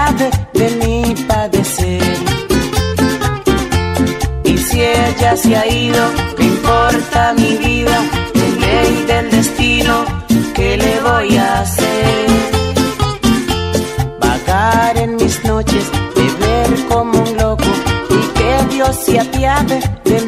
apiade de mi padecer. Y si ella se ha ido, ¿qué importa mi vida? De ley del destino, ¿qué le voy a hacer? Vagar en mis noches, beber como un loco, y que Dios se apiade de